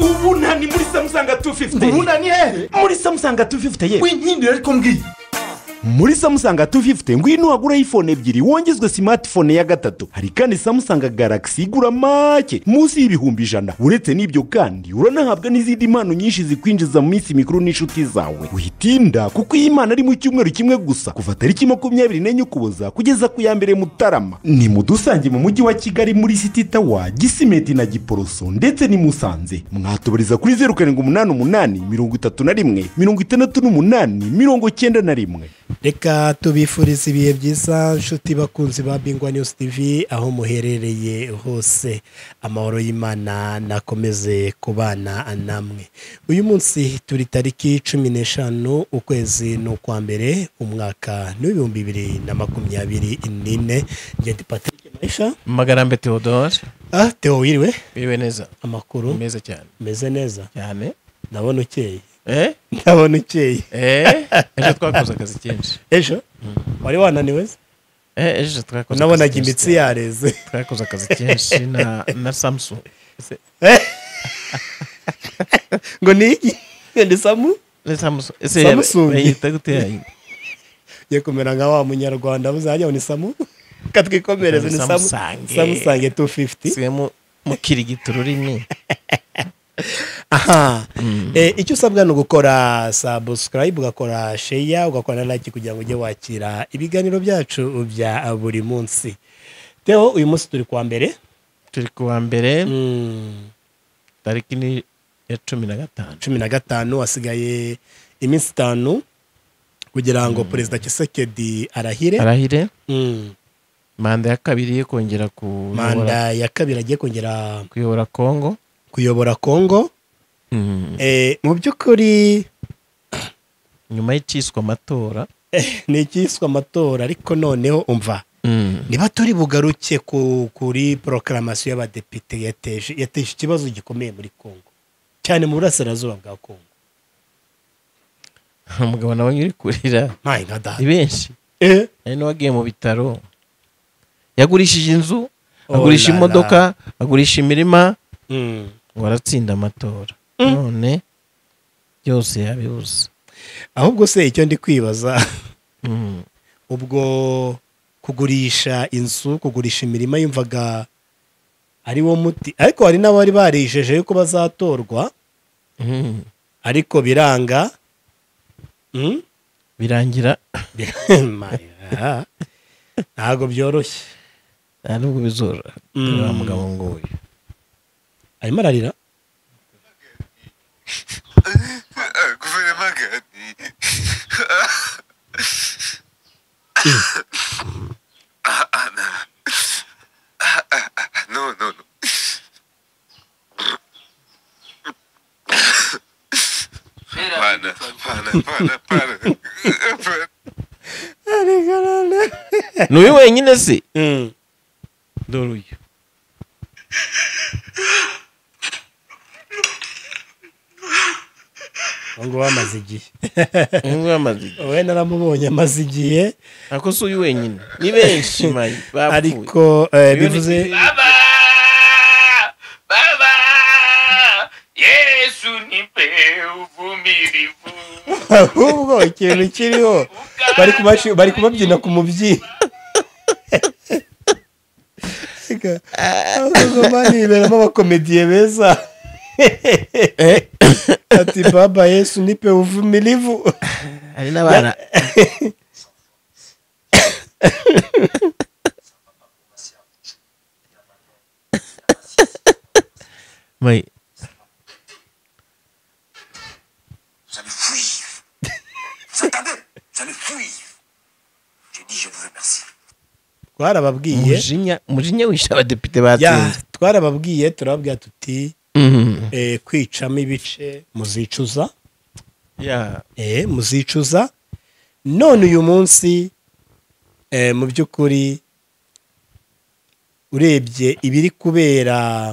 ubuna ni muri Samsung 250 ubuna ni hehe muri Samsung 250 ye winkindira ariko mbwiye muri Samsung 250 ngwino wagura iPhone ebyiri wongezwe smartphone ya gatatu. Hari kandi Samsung Galaxy igura make munsi y'ibihumbi 100. Uretse n'ibyo kandi uranahabwa n'izindi impano nyinshi zikwinjiza mu minsi mikuru n'inshuti zawe. Uhitinda kuko iyi impano ari mu cyumweru kimwe gusa kuva tariki 24 Ukuboza kugeza ku ya mbere Mutarama. Ni mudusange mu mujyi wa Kigali muri City Tower, Gisimenti na Giporoso ndetse ni Musanze. Mwatubariza kuri 0788 Reka tubifuriza ibihe byiza nshuti bakunzi ba Bingwa News TV aho muherereye hose. Amahoro y'Imana nakomeze kubana namwe. Uyu munsi turi tariki 15 ukwezi n'ukwa mbere umwaka n'2024. Ngende Patrick Maisha Magarambe Theodore. Theo wiriwe? Wiriwe neza. Amakuru meza cyane. Meze neza. Cyane. Ndabona ukeye. Ndabona ukeye. Ejo twakoze akazi kenshi. Ejo? Wari wananiwe? Ejo twakoze. Nabonaga imitsi yareze. Twakoze akazi kenshi na Samsung. Ngo niki? Ndi Samsung? Samsung. Yita guteye. Yekomera nka wa munyarwanda buzajya ni Samsung. Katwikomereze ni Samsung 250. Semo mukirigito rurimi. Aha. Icyo usabwa no gukora subscribe, ugakora share, ugakora like kugira ngo ujye wakira ibiganiro byacu bya buri munsi. Theo uyu munsi turi kwa mbere. Turi kwa mbere. Tariki ni ya 15 wasigaye iminsi 5 kugira ngo President Tshisekedi arahire. Manda ya kabiri kongera manda ya kabiri agiye kongera kuyobora Kongo. Mu byukuri nyuma y'ikiswa amatora ni ikiswa amatora ariko noneho umva niba turi bugaruke kuri proclamation y'abadepite yateje ikibazo gikomeye muri Kongo cyane mu burasirazuba bwa Kongo. Umugabo nawe uri kurira ni benshi ari no wagiye mu bitaro yagurishije inzu agurisha imodoka agurisha imirima waratsinda amatora none byose yabibuze. Ahubwo se icyo ndi kwibaza ubwo kugurisha inzu kugurisha imirima yumvaga ari wo muti ariko hari n'abari barijeje yuko bazatorwa ariko birangira ntago byoroshye nubwo bizora wa mugabo nguyu arimo ararira. Guverinoma gani no Nuyu wenyine se doruyo ngo bamaze igihe we naramubonye amaze igihe ako so uyu wenyine ni benshi mayi ariko bivuze baba Yesu nipe uvumirivu. ahubwo ikintu kiriho bari kubabyina ku mubyi ahubwo baniberamo abakomediye beza ati baba Yesu nipe uvumilivu. ari n'abana mais J'allais fuir. Vous entendez? J'allais fuir. J'ai dit je vous remercie. Twarababwiye mujinya wisha abadepite batsinze. Twarababwiye turababwira tuti kwicamo ibice muzicuza. Muzicuza. None uyu munsi mu byukuri urebye ibiri kubera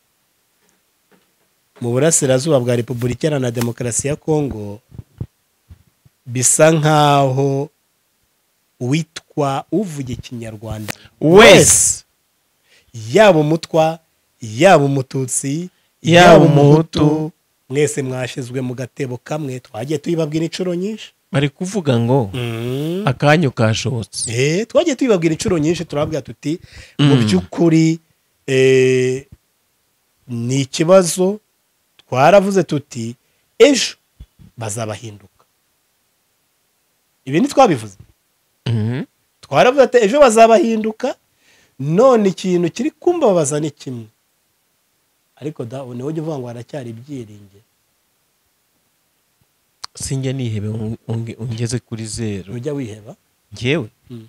mu burasirazuba bwa Repubulika Iharanira Demokarasi ya Kongo bisa nkaho witwa uvuye Kinyarwanda wese yaba umutwa yaba umututsi yaba umuhutu mwese mwashizwe mu gatebo kamwe twagiye tuyibabwira inshuro nyinshi bari kuvuga ngo akanyu kashotse twagiye tuyibabwira inshuro nyinshi turabwira tuti mu by'ukuri ni ikibazo twaravuze tuti ejo bazabahinduka ibi ntitwabivuze twaravuze ati ejo bazabahinduka none ikintu kiri kumbabaza ni kimwe ariko niwe ujya uvuga ngo haracyari ibyiringiro sinjye nihebe ungeze kuri 0 ujya wiheba njyewe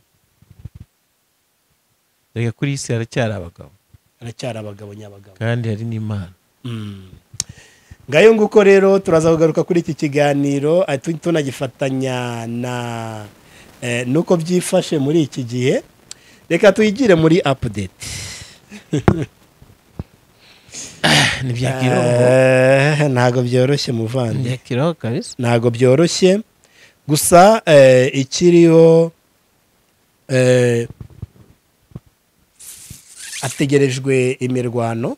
reka kuri isi haracyari abagabo nyabagabo kandi hari n'Imana ngayo nguko rero turaza kugaruka kuri iki kiganiro tunagifatanya nuko byifashe muri iki gihe reka tuyigire muri update ntago byoroshye muvandi ntago byoroshye gusa ikiriho hategerejwe imirwano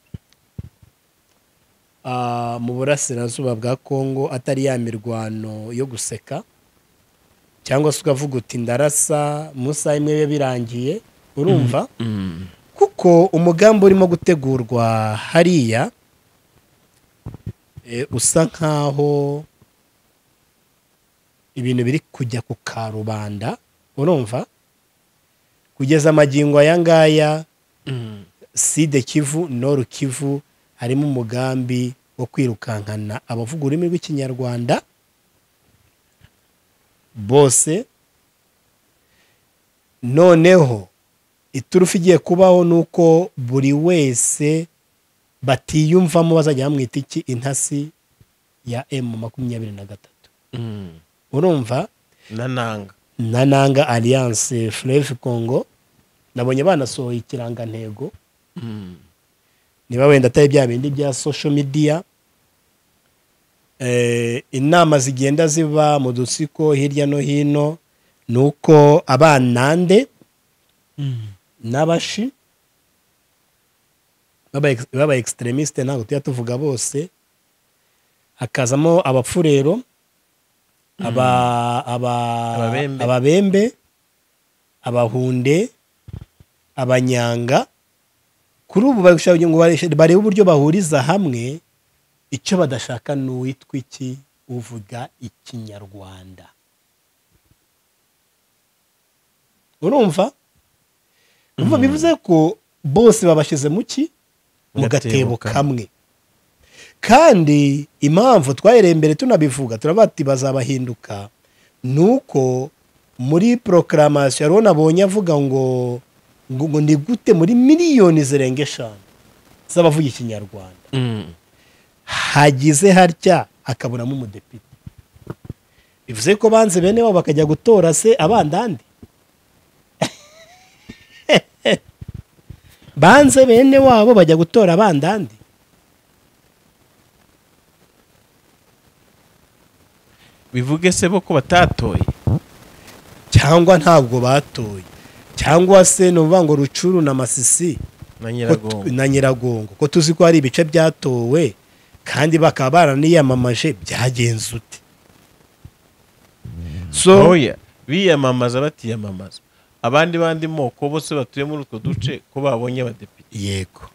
mu burasirazuba bwa Kongo atari ya mirwano yo guseka cyangwa se ukavuga uti ndarasa musa imwe birangiye urumva kuko umugambi urimo gutegurwa hariya usa nkaho ibintu biri kujya ku karubanda urumva kugeza amagingo aya ngaya Side Kivu Noru Kivu harimo umugambi wo kwirukankana abavuga ururimi rw'ikinyarwanda bose noneho iturufu igiye kubaho nuko buri wese batiyumvamo bazajya bamwita iki intasi ya M23 urumva nananga Alliance Fleuve Congo nabonye banasohoye ikirangantego niba wenda atari bya bindi bya social media inama zigenda ziba mu dutsiko hirya no hino nuko abanande n'abashi baba extremiste ntabwo tujya tuvuga bose hakazamo abapfurero ababembe abahunde abanyanga kuri ubu bashaka ngo barebe uburyo bahuriza hamwe icyo badashaka n'uwitwa iki uvuga ikinyarwanda urumva bivuze ko bose babashyize mu gatebo kamwe kandi impamvu twahereye imbere tunabivuga turabati bazabahinduka nuko muri proclamation yaro nabonye avuga ngo ni gute muri miliyoni zirenga 5 z'abavuga ikinyarwanda hagize harya akabonamo umudepite bivuze ko banze bene wabo bakajya gutora se abandandi banze bene wabo bajya gutora abandandi bivuge se bo ko batatoye cyangwa ntabwo batoye cyangwa se nuvuga ngo Rucuru na Masisi na Nyiragongo ko tuzi ko hari ibice byatowe kandi bakaba baraniyamamaje byagenze ute so biyamamaza batiyamamaza abandi moko bose batuye muri utwo duce ko babonye abadepite yego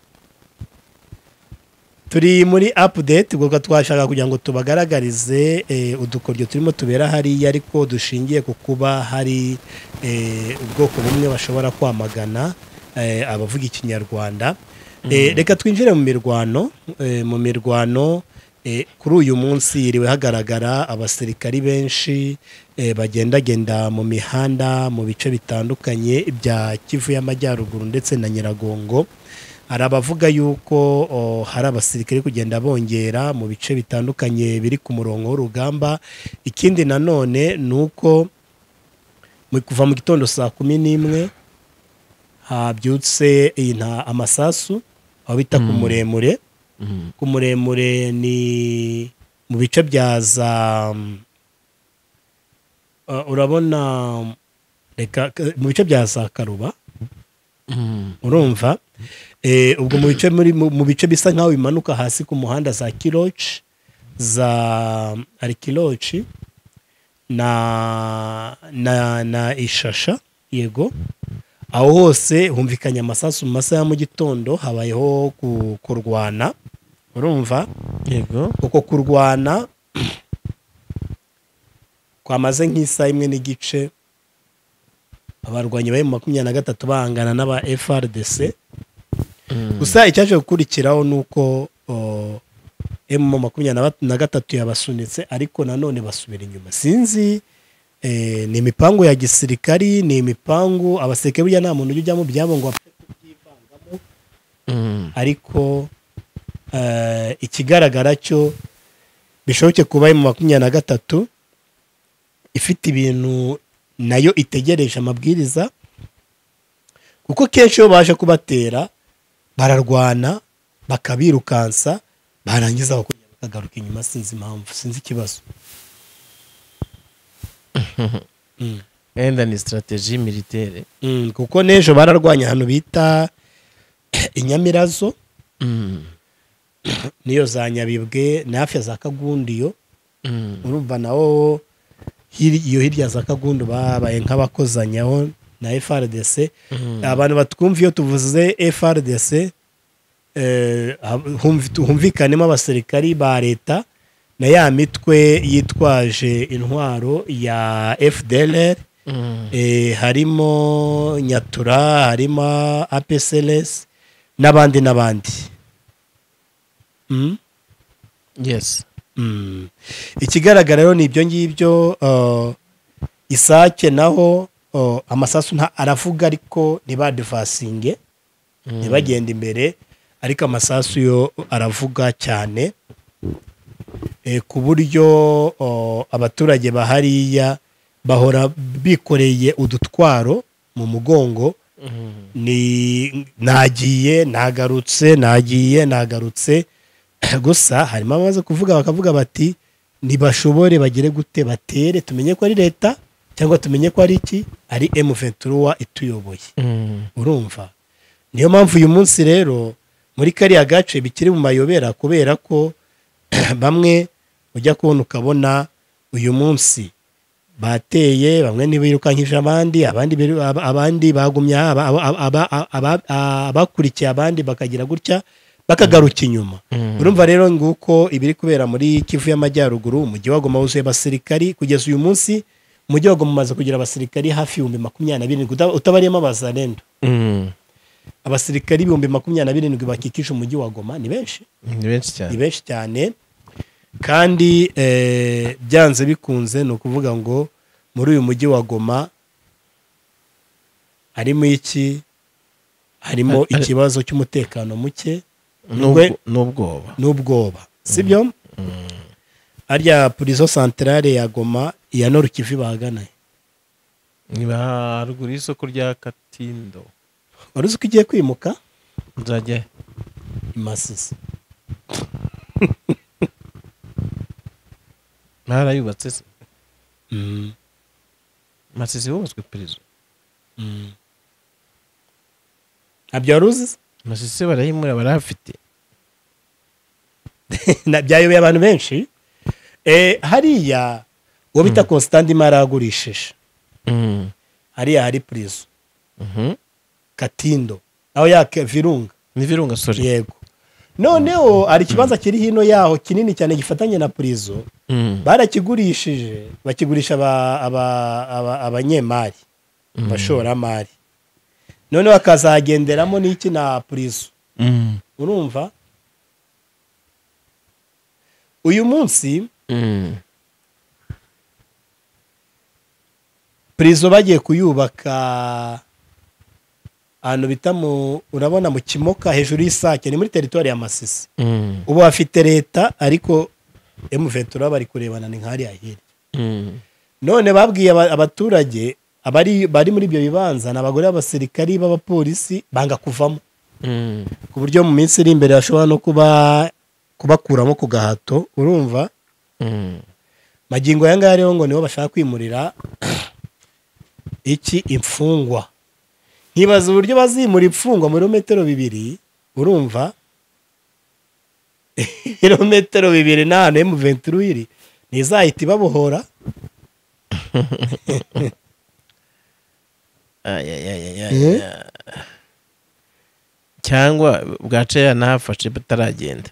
turi muri update ubwo twashaka kugira ngo tubagaragarize udukoryo turimo tubera hariya ariko dushingiye ku kuba hari ubwoko bumwe bashobora kwamagana abavuga ikinyarwanda reka twinjire mu mirwano kuri uyu munsi yiriwe hagaragara abasirikari benshi bagendagenda mu mihanda mu bice bitandukanye bya Kivu y'Amajyaruguru ndetse na Nyiragongo hari abavuga yuko hari abasirikari kugenda bongera mu bice bitandukanye biri ku murongo w'urugamba ikindi nanone nuko kuva mu gitondo saa 11 habyutse amasasu aho bita ku muremure ku muremure ni mu bice bya za urabona reka mu bice bya za Karuba urumva ubwo mu bice bisa nkaho bimanuka hasi ku muhanda za Kiroci ari Kiroci na Ishasha yego aho hose humvikanye amasasu mu masaha ya mu gitondo habayeho kurwana urumva yego uko kurwana kwamaze nk'isaha imwe n'igice abarwanyi bari mu 23 bahangana n'aba FRDC gusa icyaje gukurikiraho nuko M23 yabasunitse ariko nanone basubira inyuma sinzi ni imipango ya gisirikari ni imipango abasirikare burya nta muntu ujya mu byabo ngo apfe kubyivangamo ariko ikigaragara cyo bishoboke kuba mu 23 ifite ibintu nayo itegereje amabwiriza kuko kenshi iyo baje kubatera bararwana bakabirukansa barangiza bakagaruka inyuma sinzi impamvu sinzi ikibazo enda ni strategie militaire kuko n'ejo bararwanya ahantu bita Inyamirazo niyo za Nyabibwe na hafi za Kagundiyo urumva nawo iyo hirya za Kagundu babaye nk'abakozanyaho na FRDC abantu batwumva iyo tuvuze FRDC humvikanemo abasirikari ba leta na ya mitwe yitwaje intwaro ya FDLR harimo Nyatura harimo APCLS n'abandi yes ikigaragara rero ni ibyo ngibyo Isake naho amasasu aravuga ariko ntibadivasinge ntibagenda imbere ariko amasasu yo aravuga cyane ku buryo abaturage bahariya bahora bikoreye udutwaro mu mugongo ni nagiye nagarutse gusa harimo amaze kuvuga bakavuga bati ntibashobore bagire gute batere tumenye ko ari leta cyangwa tumenye ko ari iki ari M23 ituyoboye urumva niyo mpamvu uyu munsi rero muri kariya gace bikiri mu mayobera kubera ko bamwe ujya kubona ukabona uyu munsi bateye bamwe ntibirukankije abandi bagumye abakurikiye abandi bakagira gutya bakagaruka inyuma urumva rero nguko ibiri kubera muri Kivu y'Amajyaruguru umujyi wa Goma wuzuye abasirikari kugeza uyu munsi umujyi wa Goma umaze kugira abasirikari hafi 27 utabariyemo abazalendo abasirikari 27 bakikije umujyi wa Goma ni benshi cyane kandi byanze bikunze no kuvuga ngo muri uyu mujyi wa Goma harimo ikibazo cy'umutekano muke n'ubwoba sibyo arya prison centrale ya Goma ya Nord Kivu bahaganaye ni baruguru isoko rya Katindo waruzi ko igiye kwimuka nzajya Masisi narayubatse se Masisi hubatswe prison abyo waruzi Masisi barayimura barafite nabyayobeye abantu benshi hariya uwo bita Constantine maragurishije hariya hari prison Katindo aho yake Virunga sorry yego noneho ari kibanza kiri hino yaho kinini cyane gifatanye na prison barakigurishije bakigurisha abanyemari bashoramari noneho akazagenderamo n'iki na prison urumva uyu munsi prison bagiye kuyubaka ahantu bita urabona mu Kimoka hejuru y'Isake ni muri territoire ya Masisi ubu bafite leta ariko M23 bari kurebana ni nkari ahiri none babwiye abaturage bari muri ibyo bibanza n'abagore b'abasirikari b'abapolisi banga kuvamo ku buryo mu minsi iri imbere bashobora no kubakuramo ku gahato urumva magingo yanga rero ngo nibo bashaka kwimurira imfungwa nkibaza uburyo bazimura imfungwa muri metero 2 urumva ibirometero 2 n'ahantu M23 iri ntizahita ibabohora. cyangwa bwaca yanahafashe bataragenda,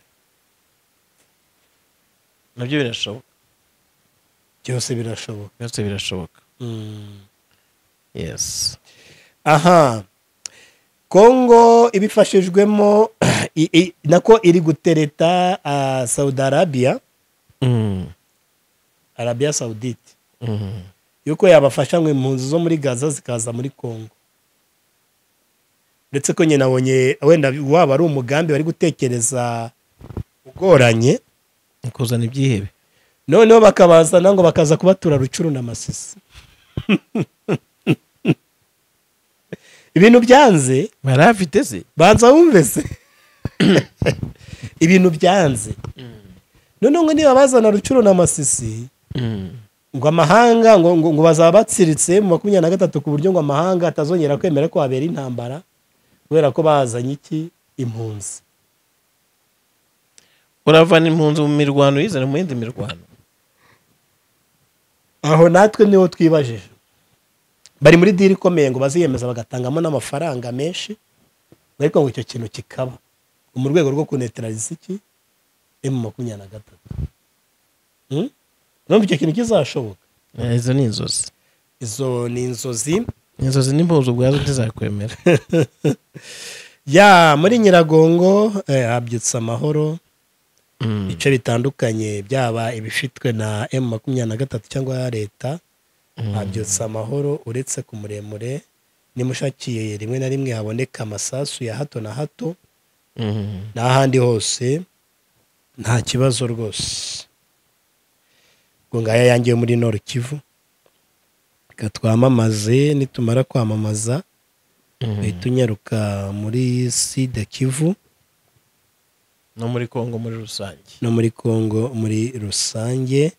nabyo birashoboka, byose birashoboka. yes. Aha, Kongo ibifashijwemo nako iri gutereta Saudi Arabia, Arabia Saudite, yuko yabafasha ngo impunzi zo muri Gaza zikaza muri Kongo. Ndetse ko nyine nabonye wenda waba ari umugambi bari gutekereza ugoranye kuzana ibyihebe, noneho bakabazana ngo bakaza kubatura Rucuru na Masisi. Ibintu byanze barafite se, banza wumve se. Ibintu byanze noneho ngo niba bazana Rucuru na Masisi, ngo amahanga ngo bazaba batsiritse mu 23 ku buryo ngo amahanga atazongera kwemera ko habera intambara kubera ko bazanye iki impunzi. uravana impunzi mu mirwano yizana mu yindi mirwano. Aho natwe niho twibajije, bari muri diri ikomeye ngo baziyemeza bagatangamo n'amafaranga menshi, ariko ngo icyo kintu kikaba mu rwego rwo kunetraliza iki M23. Numva icyo kintu kizashoboka. Izo ni inzozi, inzozi n'impuzu ubwazo ntizakwemera. Ya muri Nyiragongo habyutse amahoro, bice bitandukanye byaba ibifitwe na M23 cyangwa leta, habyutse amahoro uretse ku muremure nimushakiye rimwe na rimwe haboneka amasasu ya hato na hato, n'ahandi hose nta kibazo rwose. Ngo ngaya yangiye muri Nord Kivu, twamamaze nitumara kwamamaza tunyaruka muri Sud Kivu no muri Kongo muri rusange.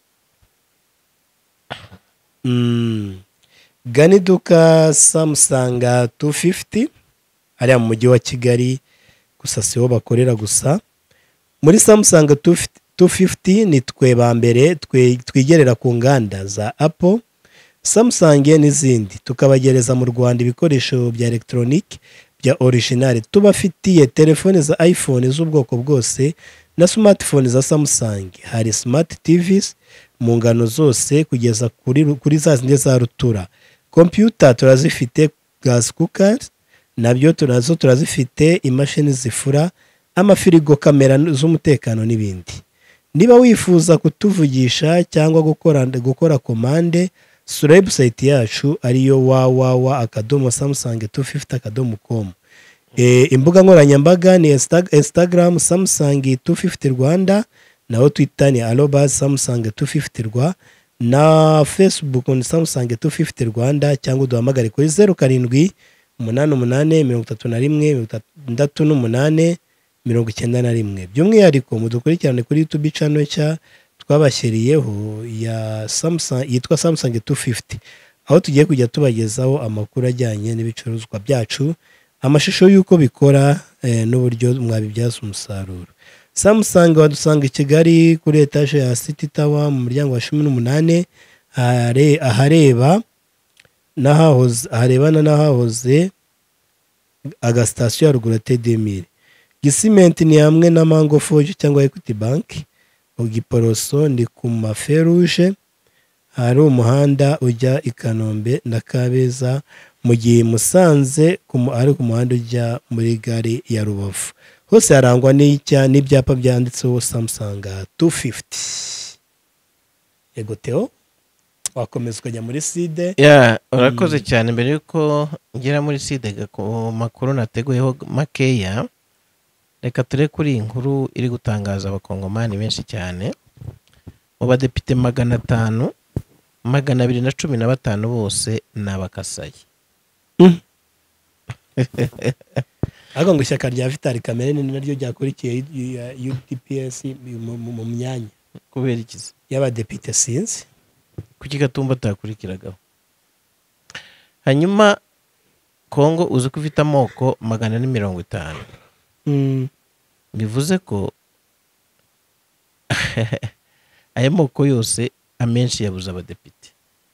Ganiduka Samsung 250 ari mu mujyi wa Kigali, gusa siho bakorera gusa. Muri Samsung 250 ni twe ba mbere twigerera ku nganda za Apple, Samsung n'izindi, tukabagereza mu Rwanda ibikoresho bya electronic bya original. Tubafitiye telefone za iPhone z'ubwoko bwose na smartphone za Samsung. Hari smart TVs mu ngano zose kugeza kuri za zindi za rutura. Computer turazifite, gas cookers nabyo turazifite, imashini zifura, amafirigo, kamera z'umutekano n'ibindi. Niba wifuza kutuvugisha cyangwa gukora komande, sura website yacu ariyo www.samsung250.com. Imbuga nkoranyambaga ni Instagram Samsung 250 Rwanda, naho Twitter ni @Samsung250 Rwa, na Facebook ni Samsung 250 Rwanda, cyangwa duhamagare kuri 0788 by'umwihariko mudukurikirane kuri YouTube channel cya twabashyiriyeho ya Samsung yitwa Samsung 250, aho tugiye kujya tubagezaho amakuru ajyanye n'ibicuruzwa byacu, amashusho y'uko bikora n'uburyo mwabibyaza umusaruro. Samsung wadusanga i Kigali kuri etage ya City Tower mu muryango wa 18, aharebana n'ahahoze agasitasiyo ya ruguru T2000. Gisimenti ni hamwe na Mango Forge cyangwa Equity Bank. Giporoso ndi ku Maferuje, hari umuhanda ujya i Kanombe na Kabeza, mu gihe Musanze ari ku muhanda ujya muri gare ya Rubavu. Hose harangwa n'ibyapa byanditseho Samsung 250. Yego Theo, wakomeza ukajya muri Side. Urakoze cyane. Mbere yuko ngera muri Side ku makuru nateguyeho makeya, reka ture kuri inkuru iri gutangaza abakongomani benshi cyane. Mu badepite 500, 215 bose n'abakasaye. Ago ngo ishyaka rya Vital Kamerhe ni naryo ryakurikiye UDPS mu myanya. Kubera ikizi y'abadepite sinzi kuki Gatumba atakurikiragaho. Hanyuma Kongo uzi ko ufite amoko 450. bivuze ko aya moko yose amenshi yabuze abadepite,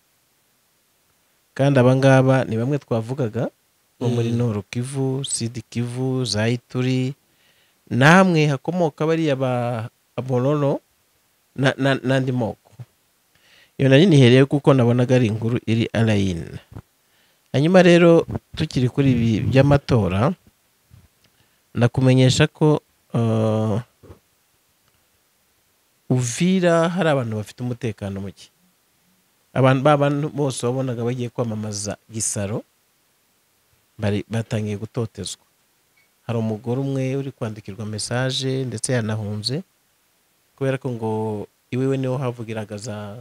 kandi abangaba ni bamwe twavugaga bo muri Nord Kivu, Sud Kivu, za Ituri, namwe hakomoka bariya ba Bololo n'andi moko. Iyo nari nihereye kuko nabonaga ari inkuru iri alayine. Hanyuma rero tukiri kuri ibi by'amatora, ndakumenyesha ko Uvira hari abantu bafite umutekano muke. Abantu bose wabonaga bagiye kwamamaza Gisaro batangiye gutotezwa. Hari umugore umwe uri kwandikirwa message ndetse yanahunze kubera ko ngo iwewe niho havugiraga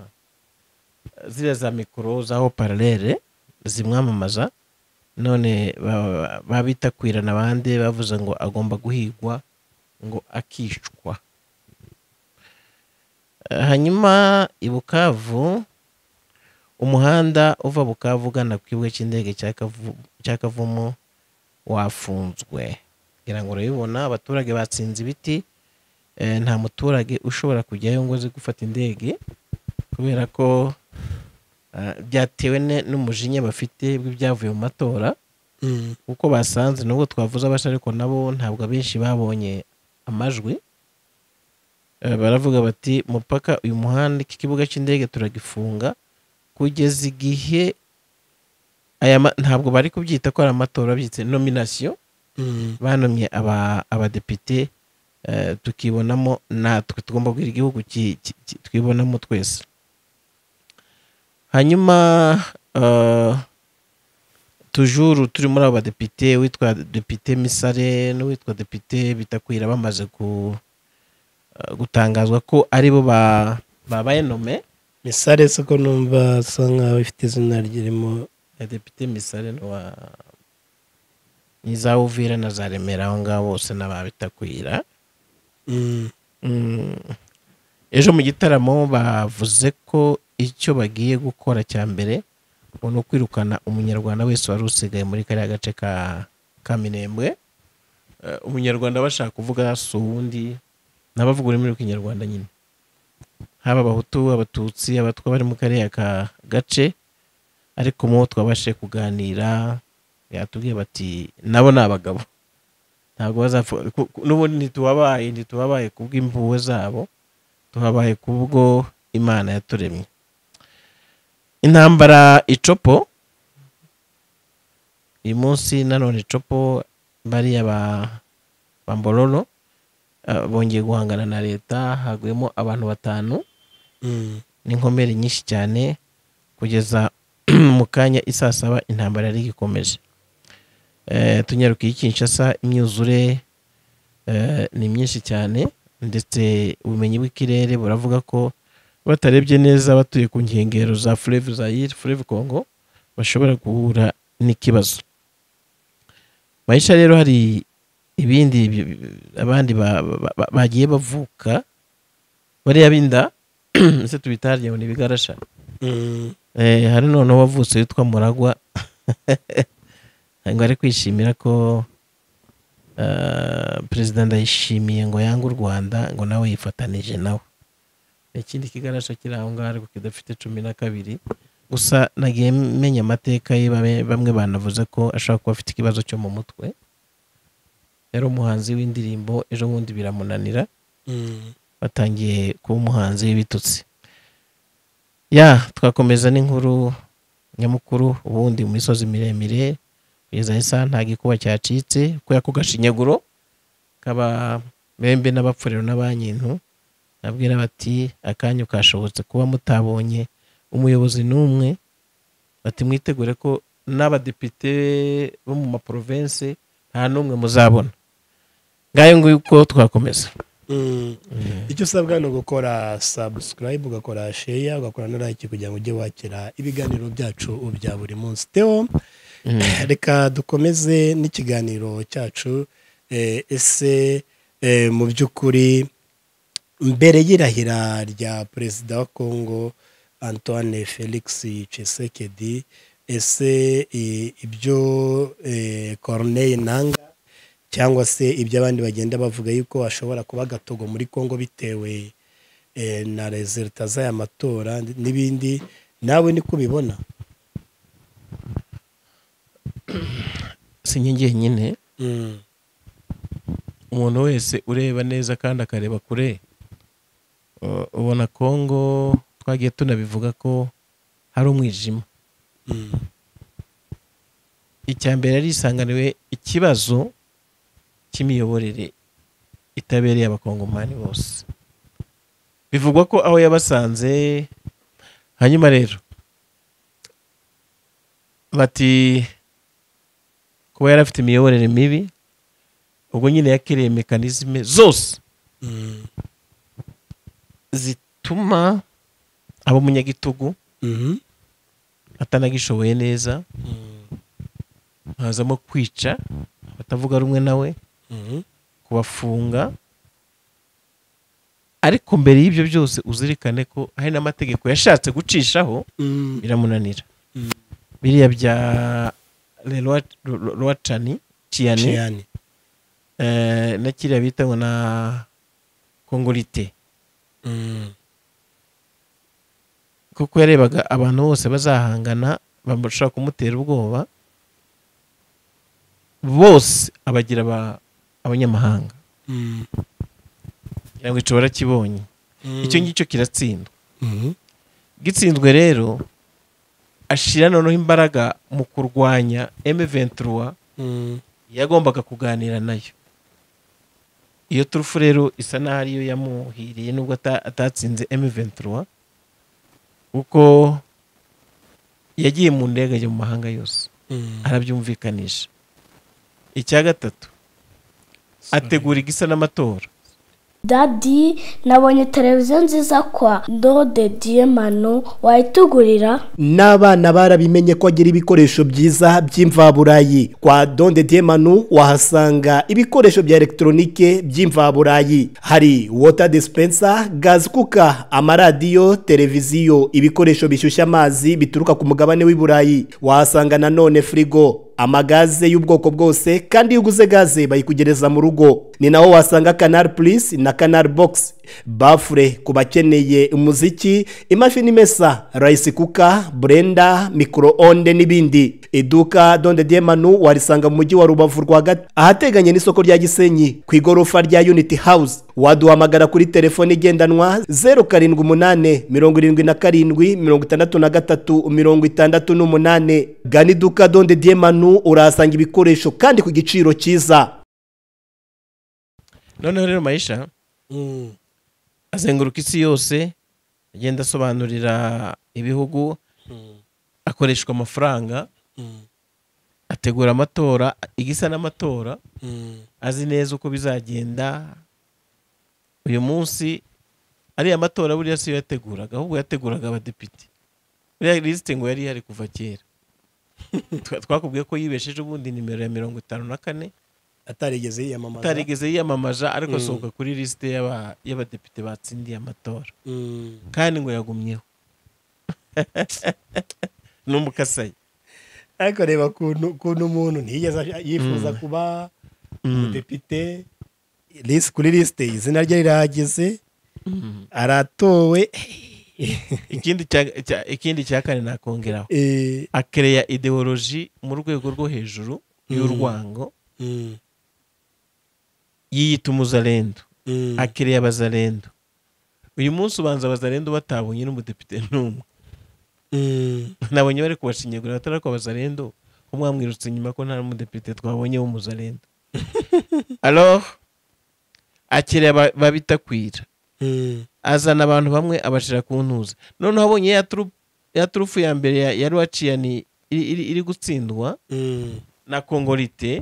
za mikoro zaho paralele zimwamamaza, none babitakwirana abandi bavuze ngo agomba guhigwa ngo akicwa. Hanyuma i Bukavu umuhanda uva Bukavu ugana ku kibuga cy'indege cya Kavumu wafunzwe. Ngira ngo urabibona abaturage batsinze ibiti, nta muturage ushobora kujyayo ngo aze gufata indege kubera ko byatewe n'umujinya bafite bw'ibyavuye mu matora, kuko basanze nubwo twavuze abasha ariko nabo ntabwo abenshi babonye amajwi. Baravuga bati mupaka uyu muhanda iki kibuga cy'indege turagifunga kugeza igihe ntabwo bari kubyita ko ari amatora, byitse nomination. Banomye abadepite tukibonamo natwe tugomba kugira igihugu twibonamo twese. Hanyuma tujuru turi muri abo badepite, witwa depite Misare n'uwitwa depite Bitakwira bamaze gutangazwa ko aribo babaye nome. Misare soko numva asa nkaho ifite izina ryirimo depite Misare wa Uvira na za Remera, aho ngaho bose n'ababitakwira. Ejo mu gitaramo bavuze ko icyo bagiye gukora cya mbere ni ukwirukana umunyarwanda wese wari usigaye muri kariya gace ka Minembwe. Umunyarwanda bashaka kuvuga si uwundi n'abavuga ururimi rw'ikinyarwanda nyine, haba abahutu, abatutsi, abatwa bari mu kariya gace. Ariko mu twabashe kuganira yatubwiye bati nabo ni abagabo, ntabwo bazapfa. N'ubundi ntitubabaye kubw'impuhwe zabo, tuhabaye kubwo Imana yaturemye. Intambara icopo uyu munsi nanone icopo bariya Bambololo bongeye guhangana na leta, haguyemo abantu 5 n'inkomere nyinshi cyane kugeza mu kanya isaa 7 intambara yari ikomeje. Tunyarukiye Kinshasa imyuzure ni myinshi cyane, ndetse ubumenyi bw'ikirere buravuga ko batarebye neza batuye ku nkengero za Fleuve Zaire, Fleuve Congo bashobora guhura n'ikibazo. Maisha rero hari ibindi abandi bagiye bavuka bariya binda ese tubitarye ngo nibigarasha. Hari none wavutse yitwa Muragwa ngo ari kwishimira ko President Ndayishimiye ngo yanga u Rwanda ngo nawe yifatanije nawe. Ikindi kigarasha kiri aho ngaho ariko kidafite 12. Gusa nagiye menya amateka ye, bamwe banavuze ko ashaka kuba afite ikibazo cyo mu mutwe. Yari umuhanzi w'indirimbo, ejo bundi biramunanira, batangiye kuba umuhanzi w'ibitutsi. Twakomeza n'inkuru nyamukuru. Ubundi mu misozi miremire kugeza isa nta gikuba cyacitse ko yakugashinyaguro kaba bembe n'abapfurero n'abanyintu. Nabwira bati akanyu kashobotse kuba mutabonye umuyobozi n'umwe, bati mwitegure ko n'abadepite bo mu maprovince nta n'umwe muzabona. Ngayo nguko twakomeza. Icyo usabwa no gukora subscribe, ugakora share, ugakora na like kugira ngo ujye wakira ibiganiro byacu bya buri munsi. Theo, reka dukomeze n'ikiganiro cyacu. Ese mu by'ukuri mbere y'irahira rya perezida wa Congo Antoine Felix Tshisekedi, ese ibyo Corneille Nanga cyangwa se ibyo abandi bagenda bavuga yuko ashobora kuba gatogo muri Kongo bitewe na resulta z'aya matora n'ibindi, nawe niko ubibona? sinjye nyine umuntu wese ureba neza kandi akareba kure ubona Kongo twagiye tunabivuga ko hari umwijima. Icyambere ari isanganiwe ikibazo cy'imiyoborere itabereye abakongomani bose. Bivugwa ko aho yabasanze, hanyuma rero bati kuba yarafite imiyoborere mibi, ubwo nyine yakiriye mekanizme zose zituma abo munyagitugu atanagishoboye neza, hazamo kwica batavuga rumwe nawe, kubafunga. Ariko mbere y'ibyo byose uzirikane ko hari n'amategeko yashatse gucishaho biramunanira. Biriya bya Rwacani Ciyani na kiriya bita ngo na Kongolite, kuko yarebaga abantu bose bazahangana bashobora kumutera ubwoba, bose abagira abanyamahanga. Ngo icyo barakibonye, icyo ngicyo kiratsindwa. Gitsinzwe rero ashira noneho imbaraga mu kurwanya M23, yagombaga kuganira nayo. Iyo turufu rero isa naho ariyo yamuhiriye nubwo atatsinze M23, kuko yagiye mu ndege ajya mu mahanga yose, arabyumvikanisha. Icya gatatu, ategura igisa n'amatora. Daddy, nabonye televiziyo nziza kwa Dode Diemano, wayitugurira? N'abana barabimenye ko agira ibikoresho byiza by'imvaburayi. Kwa Dode Diemano wahasanga ibikoresho bya elektronike by'imvaburayi. Hari water dispenser, gas cooker, amaradiyo, televiziyo, ibikoresho bishyushya amazi bituruka ku mugabane w'Iburayi. Wahasanga nanone frigo, amagaze y'ubwoko bwose, kandi iyo uguze gaze bayikugereza mu rugo. Ni naho wasanga Canal Plus na Canal Box, bafure ku bakeneye umuziki, imashini imesa, rice cooker, blender, micro-onde n'ibindi. Iduka Dode Diemano warisanga mu mujyi wa Rubavu rwagati, ahateganye n'isoko rya Gisenyi ku igorofa rya Unity House. Waduhamagara kuri telefone igendanwa 0788 77 63 Gana iduka Dode Diemano urahasanga ibikoresho kandi ku giciro cyiza. Noneho rero Maisha azenguruka isi yose, agenda asobanurira ibihugu, akoreshwa amafaranga, ategura amatora, igisa n'amatora, azi neza uko bizagenda. Uyu munsi ari amatora buriya si yateguraga, ahubwo yateguraga abadepite. Buriya liste ngo yari hari kuva kera. Twakubwiye ko yibesheje ubundi nimero ya 54 atarigeze yiyamamaza, ariko sohoka kuri liste y'abadepite batsindiye amatora, kandi ngo yagumyeho. N'umukasayi. Ariko reba kuntu umuntu ntiyigeze yifuza kuba umudepite, kuri liste izina rye rirahageze, aratowe. Ikindi cya kane nakongeraho, akereya ideoloji mu rwego rwo hejuru y'urwango, yiyita umuzalendo, akereya abazalendo. Uyu munsi ubanza abazalendo batabonye n'umudepite n'umwe. Nabonye bari kubashinyagura batari ko abazalendo, umwamwirutse nyuma ko nta n'umudepite twabonye w'umuzalendo. Alors akereya babitakwira, azana abantu bamwe abashira ku ntuza. None abonye ya turufu ya mbere ya Rwaciyani iri gutsindwa na Kongolite,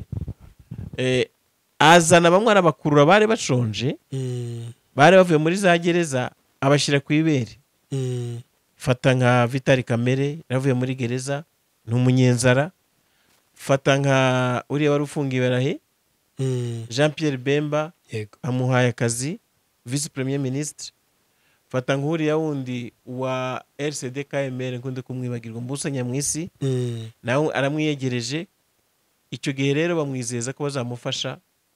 azana bamwe arabakurura bari bashonje, bari bavuye muri za gereza, abashira ku ibere. Fata nka Vitali Kamere yavuye muri gereza, n'umunyenzara. Fata nka uriya wari ufungiwe rahe, Jean Pierre Bemba, amuhaye akazi vice premier ministre. Fata nk'uriya wundi wa RCD KMR nkunde kumwibagirwa, Mbusa Nyamwisi, nawe aramwiyegereje. Icyo gihe rero bamwizeza ko bazamufasha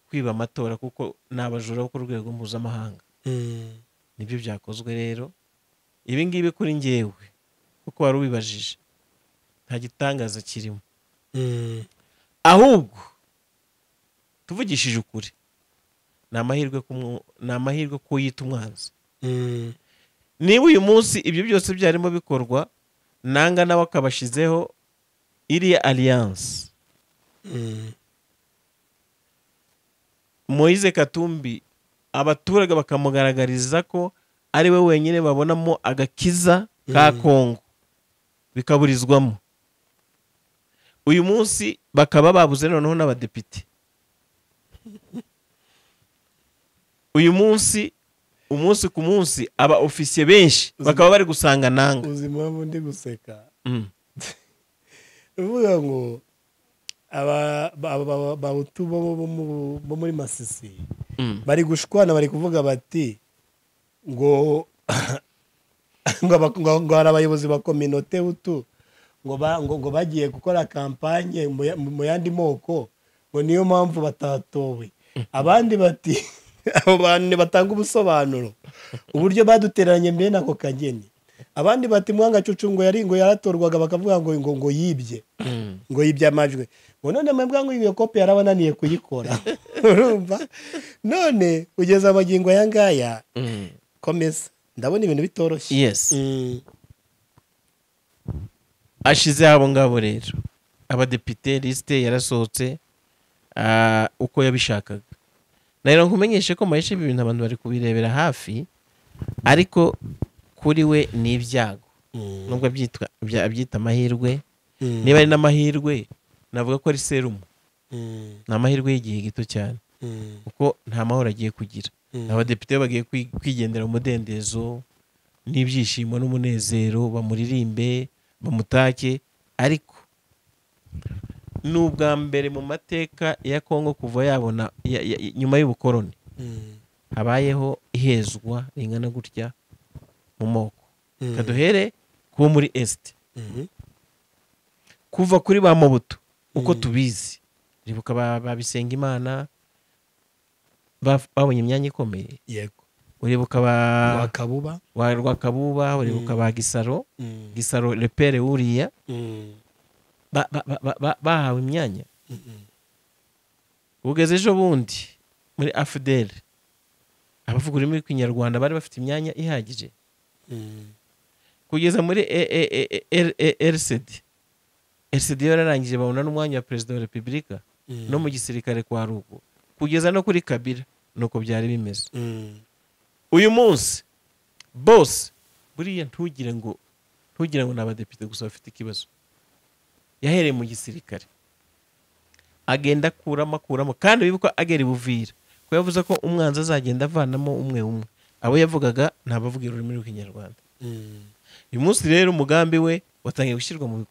kwiba amatora kuko nabajura bo ku rwego mpuzamahanga. Nibyo byakozwe rero. Ibi ngibi kuri njyewe kuko wari ubibajije nta gitangaza kirimo. Ahubwo tuvugishije ukuri ni amahirwe ko yita umwanzi. Niba uyu munsi ibyo byose byarimo bikorwa nanga nawe akabashizeho iriya alliance, Moise Katumbi abaturage bakamugaragariza ko ari we wenyine babonamo agakiza ka Kongo bikaburizwamo, uyu munsi bakaba babuze noneho n'abadepite. Uyu munsi umunsi ku munsi aba ofisiye benshi bakaba bari gusanga nanga. Uzima ndi guseka. Uvuga ngo abahutu bo muri Masisi bari gushwana, bari kuvuga bati ngo hari abayobozi ba kominote hutu ngo bagiye gukora kampanye mu yandi moko, ngo niyo mpamvu batatowe. Abandi bati abo bantu batanga ubusobanuro uburyo baduteranye mbere nako kageni. Abandi bati mwanga cucu ngo yaratorwaga bakavuga ngo yibye, ngo yibye amajwi, ngo none mwebwe ngo iyo kopi yarabananiye kuyikora. Urumva none ugeze amagingo aya ngaya. Komeza, ndabona ibintu bitoroshye. Yes. Ashize abo ngabo rero abadepite, liste yarasohotse uko yabishakaga. Nayo nkumenyeshe ko maisha ibintu abantu bari kubirebera hafi, ariko kuri we ni ibyago. Nubwo abyita amahirwe, niba ari n'amahirwe navuga ko ari serumu. Ni amahirwe y'igihe gito cyane kuko nta mahoro agiye kugira. Abadepite bagiye kwigendera umudendezo n'ibyishimo n'umunezero, bamuririmbe bamutake. Ariko n'ubwa mbere mu mateka ya Kongo kuva yabona nyuma y'ubukoroni habayeho ihezwa ringana gutya mu moko. Kaduhere kuba muri Est, kuva kuri ba Mobutu uko tubizi, ribuka babisenga Imana babonye imyanya ikomeye. Yego, uribuka ba Rwakabuba, uribuka ba Gisaro Lepere uriya bahawe imyanya. Ugeze ejo bundi muri AFDL abavuga ururimi rw'ikinyarwanda bari bafite imyanya ihagije. Kugeza muri RCD yararangije babona n'umwanya wa perezida wa repubulika no mu gisirikare kwa Rugo, kugeza no kuri Kabila nuko byari bimeze. Uyu munsi bose buriya ntugire ngo n'abadepite gusa bafite ikibazo. Yahereye mu gisirikare agenda akuramo, kandi wibuka agera Buvira ko yavuze ko umwanzi azagenda avanamo umwe. Abo yavugaga ntabavuga ururimi rw'ikinyarwanda. Uyu munsi rero umugambi we watangiye gushyirwa mu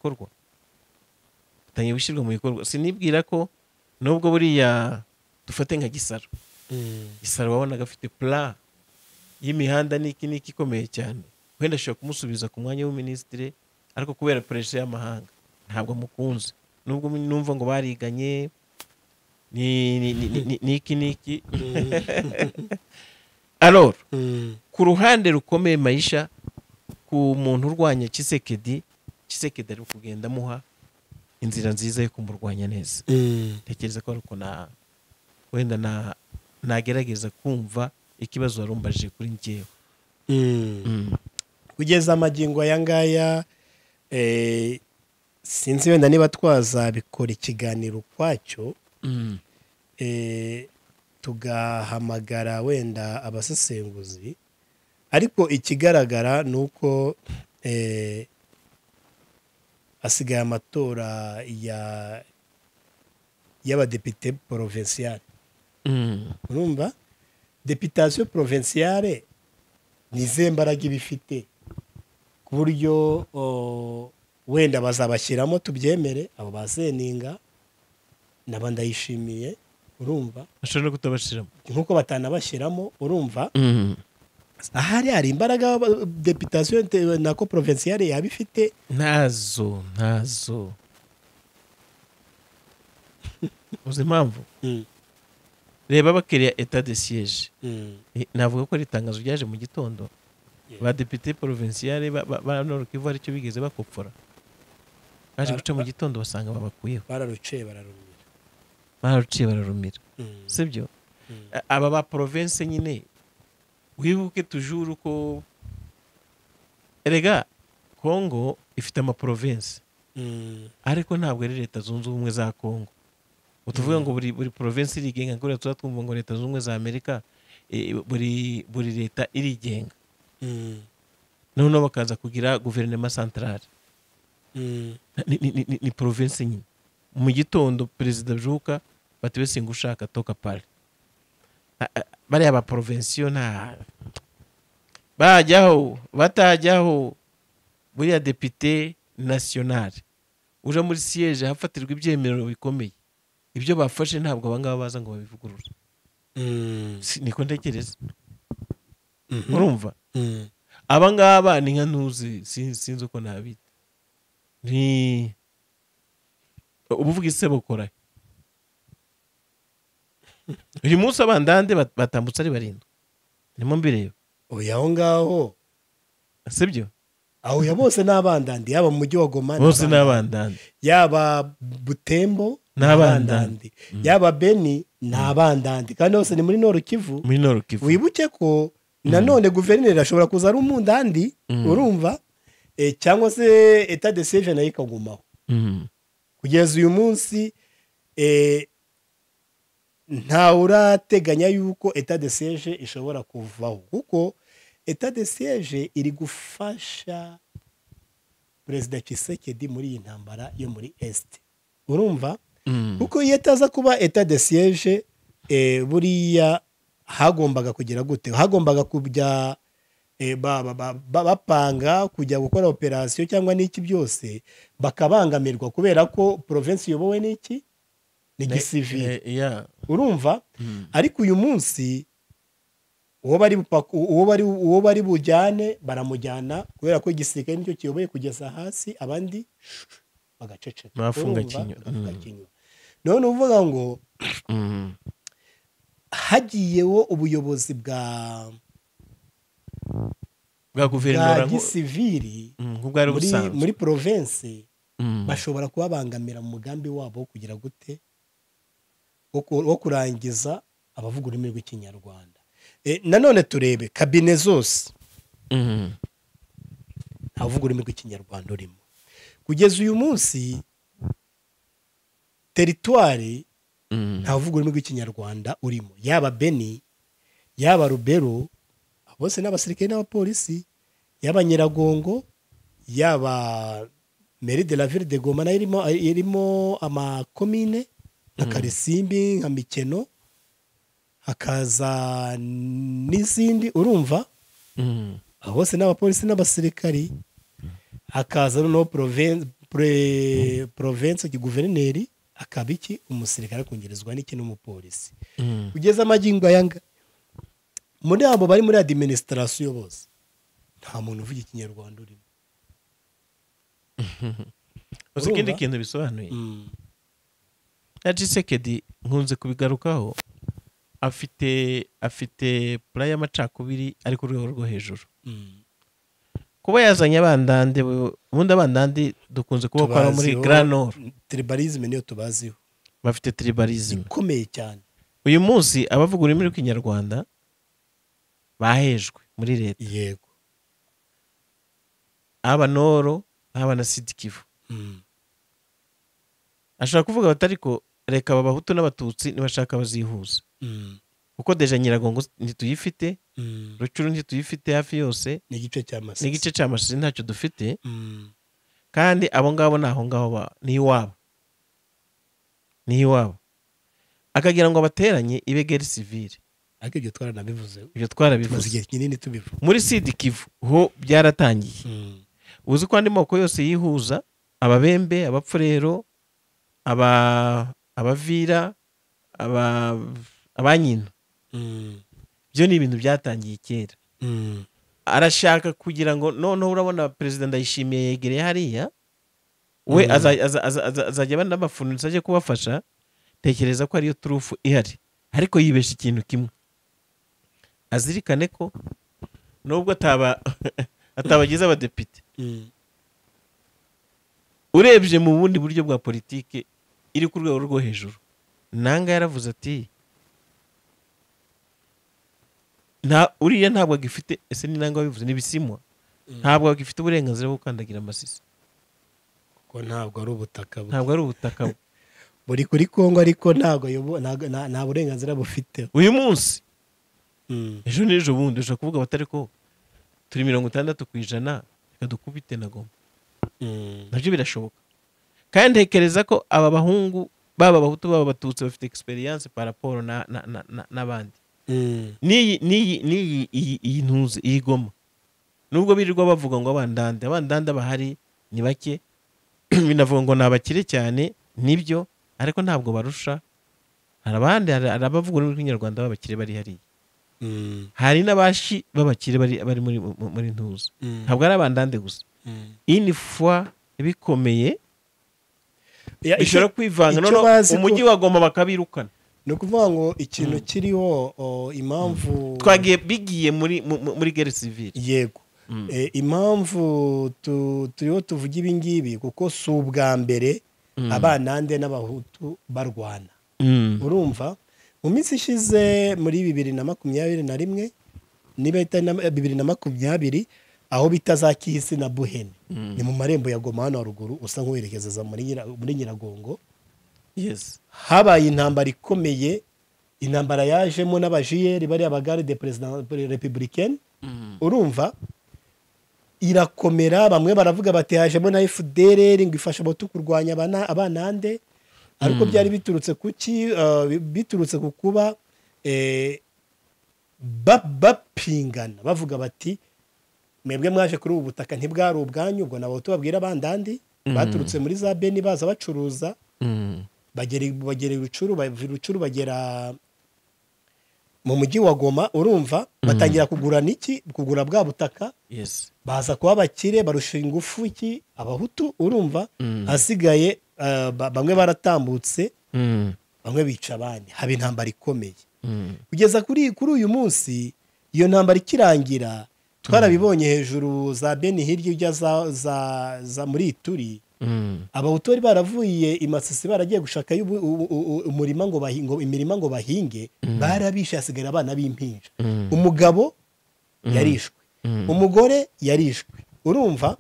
bikorwa. Sinibwira ko nubwo buriya dufate nka Gisaro wabonaga afite plan y'imihanda n'iki ikomeye cyane, wenda ashobora kumusubiza ku mwanya w'uminisitiri, ariko kubera pressure y'amahanga ntabwo mukunze. Nubwo numva ngo bariganye n'iki alors ku ruhande rukomeye maisha ku muntu urwanya Tshisekedi ari kugenda muha inzira nziza yo kumurwanya neza. Tekereza ko ariko wenda nagerageza kumva ikibazo warumbaje kuri njyewe. Kugeza amagingo aya ngaya sinzi wenda niba twazabikora ikiganiro kwacyo, tugahamagara wenda abasesenguzi, ariko ikigaragara ni uko hasigaye amatora y'abadepite provinciale. Urumva deputation provinciale ni izihe mbaraga ibifite ku buryo wenda bazabashyiramo, tubyemere abo baseninga naba ndayishimiye. Urumva ashobora no kutabashyiramo nkuko batanabashyiramo. Urumva hari imbaraga deputation nako provinciale yabifite. Ntazo uzi impamvu reba bakiriya etat de siège navuga ko ari itangazo ryaje mu gitondo ba député provincial ba Nord Kivu aricyo bigeze bakopfora baje guca mu gitondo basanga babakuyeho bararuciye bararumira sibyo aba ba province nyine wibuke toujours ko erega Congo ifite ama province ariko ntabwo ari leta zunze ubumwe za Congo utuvuga ngo buri province irigenga kuri tuba twumva ngo leta zunze ubumwe za Amerika buri leta irigenga noneho bakaza kugira guverinoma centrale ni province nyine mu gitondo perezida Juka bati bese ngushaka toka pale bari aba provincial nta bajyaho batajyaho buriya député national uje muri siège hafatirwa ibyemerero bikomeye ibyo bafashe ntabwo abangaba baza ngo babivugurure niko ntekereza urumva abangaba ni nka ntuzi sinzi uko nabita ni ubuvuga isebo kora uyu munsi abandande batambutse ari barindwi nimo mbireba oya aho ngaho sibyo aho ya bose n'abandandi yaba mu mujyi wa Goma bose n'abandandi yaba Butembo n'abandandi yaba Beni n'abandandi kandi hose ni muri Nord Kivu wibuke ko nanone guverineri ashobora kuza ari umundandi urumva cyangwa se etat de siège nayo ikagumaho kugeza uyu munsi nta urateganya yuko etat de siège ishobora kuvaho kuko etat de siège iri gufasha perezida Tshisekedi muri iyi ntambara yo muri Est urumva kuko iyo itaza kuba etat de siège buriya hagombaga kugira gute hagombaga kujya bapanga kujya gukora operation cyangwa n'iki byose bakabangamirwa kubera ko province yobowe n'iki ni gisivile urumva ariko uyu munsi uwo bari bujyane baramujyana kubera ko igisirikare nicyo kiyoboye kugeza hasi abandi bagaceceka bafunga kinyo none uvuga ngo hagiyeho ubuyobozi bwa guverinoma gisivili muri province bashobora kubabangamira mu mugambi wabo wo kugira gute wo kurangiza abavuga ururimi rw'ikinyarwanda nanone turebe kabine zose ntavuga ururimi rw'ikinyarwanda urimo kugeza uyu munsi teritwari ntavuga ururimi rw'ikinyarwanda urimo yaba Beni yaba Rubero bose n'abasirikare n'abapolisi yaba Nyiragongo yaba mairie de la ville de Goma nayo irimo amakomine nka Karisimbi nka Mikeno hakaza n'izindi urumva bose n'abapolisi n'abasirikari hakaza no province guverineri akabiki umusirikare kungerezwa n'iki n'umupolisi kugeza amagingo ayanga muri abo bari muri administration bose nta muntu uvuga ikinyarwanda urimo uzi ikindi kintu bisobanuye Tshisekedi nkunze kubigarukaho afite plan y'amacakubiri ari ku rwego rwo hejuru kuba yazanye abandande ubundi abandande dukunze kuba kwa muri Grand Nord tribalisme niyo tubaziho bafite tribalisme ikomeye cyane uyu munsi abavuga ururimi rw'ikinyarwanda bahejwe muri leta yego aba Noro aba na Sud Kivu ashaka kuvuga batariko reka abahutu n'abatutsi nibashaka bazihuza kuko deja Nyiragongo ntituyifite Rucuru ntituyifite hafi yose n'igice cy'amashuri ntacyo dufite kandi abo ngabo naho ngaho ni iwabo akagira ngo abateranye ibe guerre civile ariko ibyo twarabivuze igihe kinini tubivuga muri Sud Kivu ho byaratangiye uzi ko andi moko yose yihuza ababembe abapfurero abavira abanyina byo ni ibintu byatangiye kera arashaka kugira ngo noneho urabona perezida Ndayishimiye yegereye hariya we azajya abana n'amafunitsi ajye kubafasha tekereza ko ariyo turufu ihari ariko yibesha ikintu kimwe, azirikane ko nubwo atabagize abadepite, urebye mu bundi buryo bwa politike iri ku rwego rwo hejuru, nanga yaravuze ati uriya ntabwo agifite, ese ni nanga wabivuze, n'ibisimwa ntabwo agifite uburenganzira bwo gukandagira Masisi, kuko ntabwo ari ubutaka buri kuri Kongo, ariko nta burenganzira bufite uyu munsi. Ejo n'ejo bundi ushobora kuvuga batari ko turi 60% reka dukubite na Goma, nabyo birashoboka. Kandi ntekereza ko aba bahungu baba Abahutu baba Abatutsi bafite experience par rapport n'abandi. Iyi ntuzi iyi Goma, nubwo birirwa bavuga ngo abandande bahari ni bake, binavuga ngo nabakire cyane, nibyo, ariko ntabwo barusha. Hari abandi, hari abavuga ururimi rw'ikinyarwanda b'abakire bari hariya, hari n'abashi b'abakire bari muri ntuzi, ntabwo ari abandande gusa. Ini fois bikomeye bishobora kwivanga, none umujyi wa Goma bakabirukana. Ni ukuvuga ngo ikintu kiriho impamvu twagiye bigiye muri guerre civile. Yego, impamvu turiho tuvuga ibi ngibi kuko si ubwa mbere abanande n'Abahutu barwana. Urumva mu minsi ishize muri 2021 niba itari 2020, aho bita za Kihisi na Buhene, ni mu marembo ya Goma hano haruguru, usa nk'uwerekeza muri Nyiragongo. Yes, habaye intambara ikomeye, intambara yajemo n'abajiyeri bari abagare de president republicaine. Urumva irakomera, bamwe baravuga bati hajemo na FDLR ngo ifasha Abahutu kurwanya abanande, ariko byari biturutse kuki? Biturutse ku kuba bapingana, bavuga bati mwebwe mwaje kuri ubu butaka ntibwari ubwanyu, ubwo n'Abahutu babwira abandandi baturutse muri za Beni baza bacuruza, bagera Rucuru bagera mu mujyi wa Goma. Urumva batangira kugura bwa butaka. Yes, baza kuba bakire, barusha ingufu iki Abahutu. Urumva hasigaye bamwe baratambutse, bamwe bica abandi, haba intambara ikomeye kugeza kuri uyu munsi. Iyo ntambara ikirangira, twarabibonye hejuru za Beni hirya ujya za muri Ituri, Abahutu bari baravuye i Masisi baragiye gushaka imirima ngo bahinge, barabishe, hasigara abana b'impinja. Umugabo yarishwe, umugore yarishwe. Urumva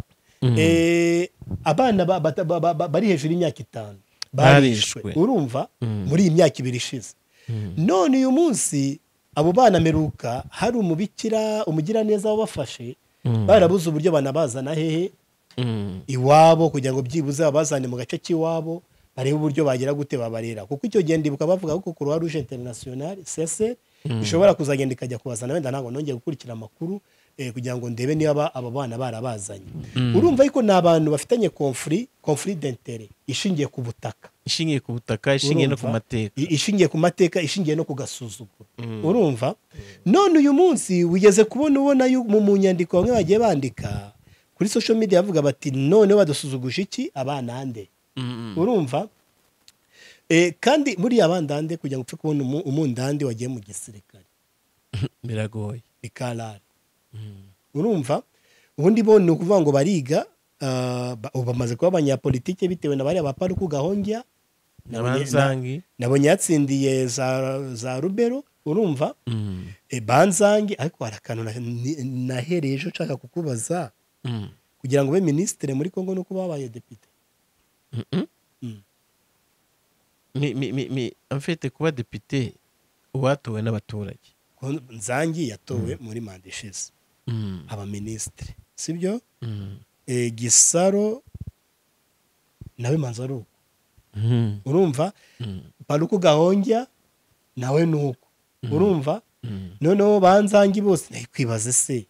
abana bari hejuru y'imyaka 5 barishwe. Urumva muri iyi myaka 2 ishize. None uyu munsi abo bana meruka hari umugiraneza wabafashe, barabuze uburyo banabazana hehe iwabo, kugira ngo byibuze babazane mu gace k'iwabo, barebe uburyo bagira gute babarera. Kuko icyo gihe ndibuka bavuga ko Croix Rouge International CC ishobora kuzagenda ikajya kubazana, wenda ntabwo nongeye gukurikira amakuru kugira ngo ndebe niba aba bana barabazanye. Urumva yuko ni abantu bafitanye conflit d'intérêt ishingiye ku butaka, ishingiye no ku mateka, ishingiye ku mateka, ishingiye no ku gasuzuguro. Urumva none uyu munsi wigeze kubona mu nyandiko bamwe bagiye bandika kuri social media bavuga bati none badusuzuguje iki abanande. Urumva kandi muri abandande kugira ngo upfe kubona umundande wagiye mu gisirikare biragoye, ikarari. Urumva ubundi bo ni ukuvuga ngo bariga, bamaze kuba abanyapolitike bitewe na bari abaparuku gahongya nabonye yatsindiye za Rubero. Urumva Banzangi, ariko hari akantu nahereye ejo nshaka kukubaza, kugira ngo ube ministre muri Kongo no kuba wabaye depite. Amfite kuba depite uwatowe n'abaturage. Nzangi yatowe muri manda ishize aba ministre, sibyo? Gisaro nawe manzaro. Urumva paruku gahongya nawe nuko. Urumva noneho Banzangi bose nakwibaze se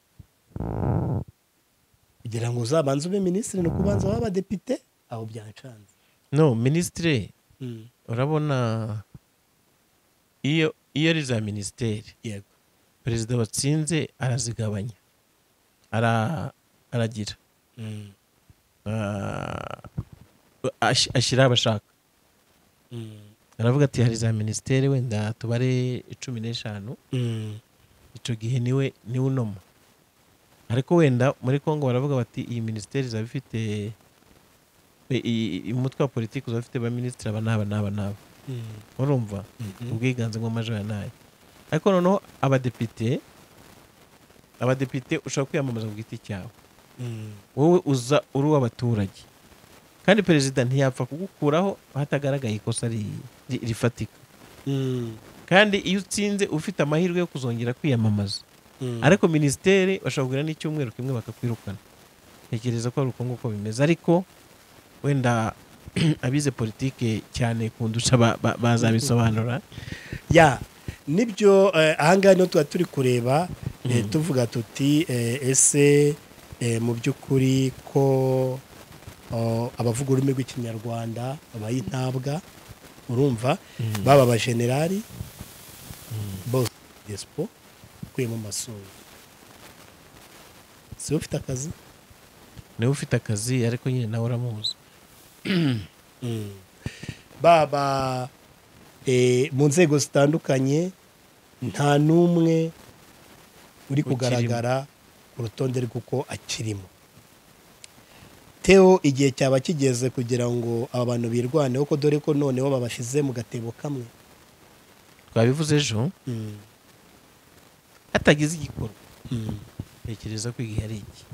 kugira ngo uzabanze ube ministre no kubanza waba depite, aho byancanze. No ministre, urabona iyo ari za ministeri, yego, perezida watsinze arazigabanya, aragira ashyira abashaka. aravuga ati hari za ministeri wenda tubare 15 ico gihe niwe unoma ariko wenda muri Kongo baravuga bati iyi ministeri za bifite umutwe wa politiki za bifite ba ministre aba urumva ubwiganze ngo majoro naye ariko noneho abadepite ushaka kwiyamamaza ku giti cyawe wowe uza uri w'abaturage kandi perezida ntiyapfa kugukuraho hatagaragaye ikosa rifatika kandi iyo utsinze ufite amahirwe yo kuzongera kwiyamamaza ariko ministeri bashobora n'icyumweru kimwe bakakwirukana ntekereza ko ari uko nguko bimeze ariko wenda abize politike cyane kundusha bazabisobanura ya nibyo ahangaha niho tuba turi kureba tuvuga tuti ese mu by'ukuri ko abavuga ururimi rw'ikinyarwanda abayintabwa urumva baba abajenerali bose despo kuyemo masomo si ufite akazi niwe ufite akazi ariko nyine nawe uramuzi baba mu nzego zitandukanye nta n'umwe uri kugaragara ku rutonde rw'uko akirimo Theo igihe cyaba kigeze kugira ngo aba bantu birwaneho ko dore ko noneho babashize mu gatebo kamwe twabivuze ejo atagize igikorwa tekereza ko igihe ari iki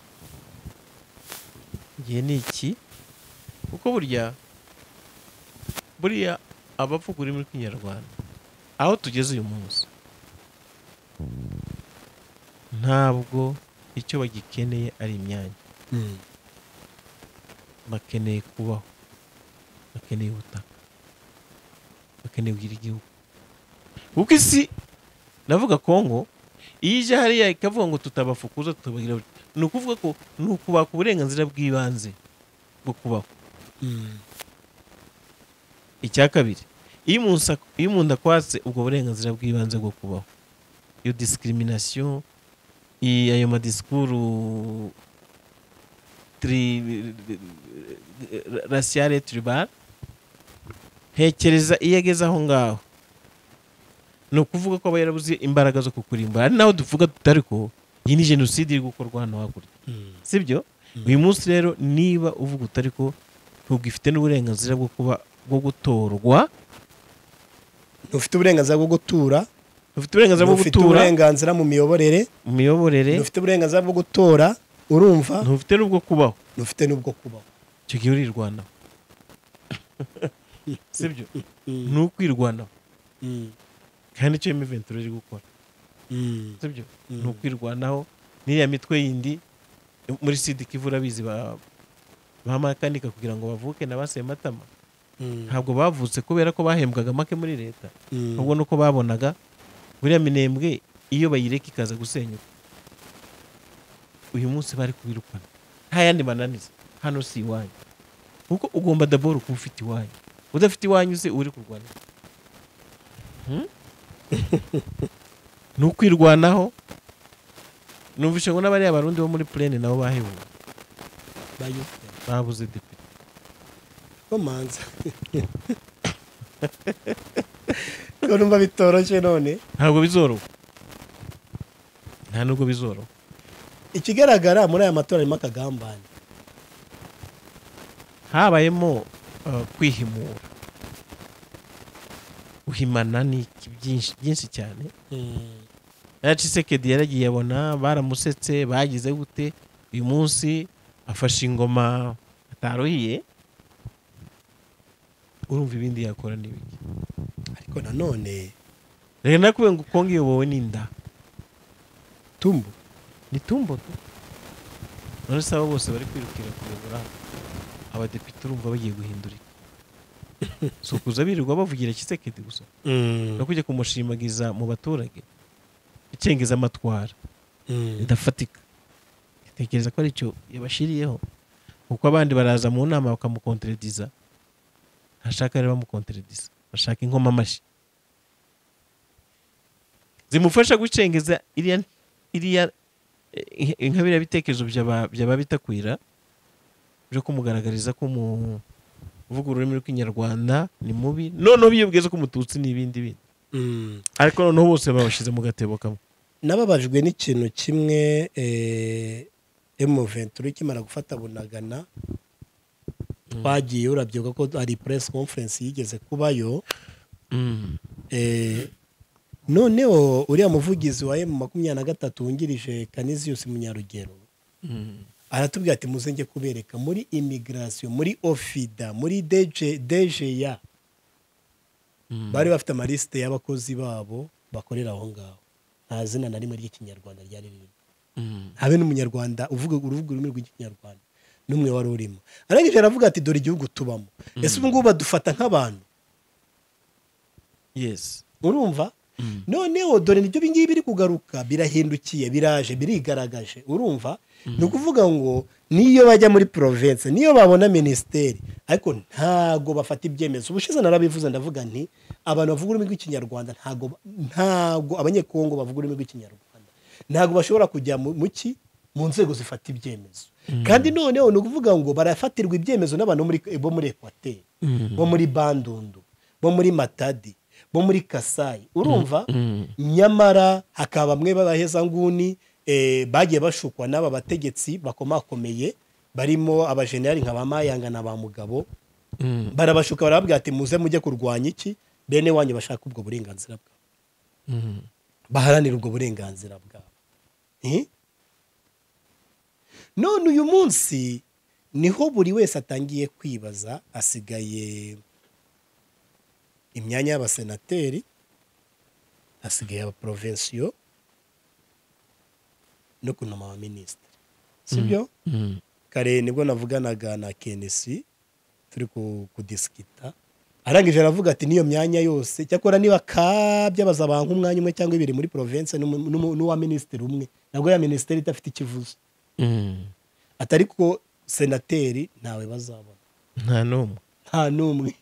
igihe ni iki kuko buriya abavuga ururimi rw'ikinyarwanda aho tugeze uyu munsi ntabwo icyo bagikeneye ari imyanya bakeneye kubaho bakeneye ubutaka bakeneye kugira igihugu kuko isi navuga Kongo iyo ije hariya ikavuga ngo tutabafukuza tutabagira ni ukuvuga ko ni ukubaka uburenganzira bw'ibanze bwo kubaho icya kabiri iyo umuntu akwatse ubwo burenganzira bw'ibanze bwo kubaho iyo discrimination ayo madisikuru raciale tribal ntekereza iyo ageze aho ngaho ni ukuvuga ko aba yarabuze imbaraga zo kukurimbura ari naho duvuga tutari ko iyi ni jenoside iri gukorwa hano hakurya sibyo uyu munsi rero niba uvuga utari ko ntugifite n'uburenganzira bwo gutorwa ufite uburenganzira bwo gutura ufite uburenganzira bwo gutura uburenganzira mu miyoborere ufite uburenganzira bwo gutora urumva ntufite n'ubwo kubaho icyo gihe urirwanaho sibyo ntukwirwanaho kandi icyo M23 iri gukora sibyo ntukwirwanaho n'iriya mitwe yindi muri Sud Kivu urabizi bamakanika kugira ngo bavuke nabaseye matama ntabwo bavutse kubera ko bahembwaga make muri leta ahubwo nuko babonaga buriya minembwe iyo bayireka ikaza gusenyuka uyu munsi bari kubirukana nta yandi mananiza hano si iwanyu kuko ugomba d'abord kuba ufite iwanyu udafite iwanyu se uri kurwana nukwirwanaho numvishe ngo n'abari abarundi bo muri plane nabo bahebuwe babuze depite komanza ko numva bitoroshye none ntabwo bizoroha nta nubwo bizoroha ikigaragara muri aya matora arimo akagambane habayemo kwihimura uhimana ni byinshi cyane Tshisekedi yaragiye abona baramusetse bagize gute uyu munsi afashe ingoma ataruhiye urumva ibindi yakora n'ibiki ariko nanone reka nakubwiye ngo Kongo iyobowe n'inda tumbo ni tumbo tu none se abo bose bari kwirukira kuyobora abadepite urumva bagiye guhindurika so kuza birirwa bavugira Tshisekedi gusa no kujya kumushimagiza mu baturage icengeza amatwara idafatika tekereza ko ari cyo yabashiriyeho kuko abandi baraza mu nama bakamukontrediza ntashaka rero bamukontrediza bashaka inkoma amashi zimufasha gucengeza iriya nkabira bitekerezo byaba bitakwira byo kumugaragariza ko uvuga ururimi rw'ikinyarwanda ni mubi noneho biyibwiza ko umututsi n'ibindi bindi ariko noneho bose babashize mu gatebo kamwe. nababajwe n'ikintu kimwe M23 ikimara gufata Bunagana twagiye urabyibuka ko ari press conference yigeze kubayo noneho uriya muvugizi wa M23 wungirije Canisius Munyarugero aratubwira ati muzenge kubereka muri immigration muri ofida muri DGA bari bafite amaliste y'abakozi babo bakorera aho ngaho nta zina na rimwe ry'ikinyarwanda ryari ririmo habe n'umunyarwanda uvuga ururimi rw'ikinyarwanda n'umwe wari urimo arangije aravuga ati dore igihugu tubamo ese ubu ngubu badufata nk'abantu yes urumva noneho dore nibyo bingibi biri kugaruka birahindukiye biraje birigaragaje urumva ni ukuvuga ngo niyo bajya muri province niyo babona ministeri ariko ntago bafata ibyemezo ubushize narabivuze ndavuga nti abantu bavuga ururimi rw'ikinyarwanda ntago abanyekongo bavuga ururimi rw'ikinyarwanda ntago bashobora kujya mu nzego zifata ibyemezo kandi noneho ni ukuvuga ngo barafatirwa ibyemezo n'abantu bo muri Equateur bo muri Bandundu bo muri Matadi bo muri Kasai urumva nyamara hakaba bamwe b'abahezanguni bagiye bashukwa n'aba bategetsi bakomakomeye barimo abajenerali nka Bamayanga na ba Mugabo barabashuka barababwira ati muze mujye kurwanya iki bene wanyu bashaka ubwo burenganzira bwabo baharanira ubwo burenganzira bwabo none uyu munsi niho buri wese atangiye kwibaza asigaye imyanya y'abasenateri hasigaye abaprovensiyo no kunoma abaminisitiri sibyo kare nibwo navuganaga na Kenesi turi kudisikita arangije aravuga ati niyo myanya yose cyakora niba kabyabaza abantu umwanya umwe cyangwa ibiri muri province n'uwa minisitiri umwe nabwo ya minisiteri idafite ikivuzo atari ko senateri ntawe bazabona nta n'umwe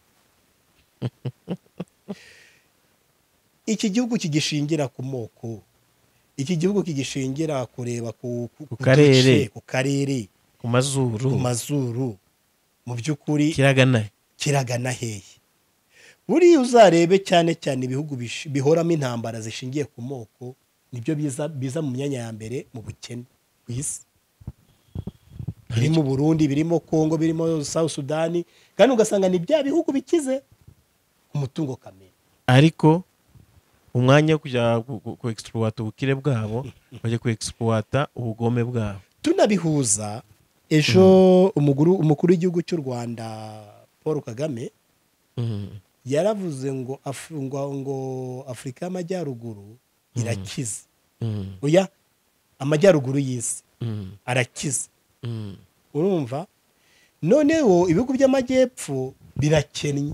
iki gihugu kigishingira ku moko iki gihugu kigishingira kureba ku karere ku mazuru mu by'ukuri kiragana hehe buriya uzarebe cyane cyane ibihugu bihoramo intambara zishingiye ku moko nibyo biza mu myanya ya mbere mu bukene ku isi birimo Burundi birimo Kongo birimo South Sudan kandi ugasanga ni bya bihugu bikize umutungo kamere ariko umwanya wo kujya ku exploiter ubukire bwabo bajya ku exploiter ubugome bwabo tunabihuza ejo umukuru w'igihugu cy'u Rwanda Paul Kagame yaravuze ngo Afurika y'Amajyaruguru irakize oya amajyaruguru y'isi arakize urumva noneho ibihugu by'amajyepfo birakennye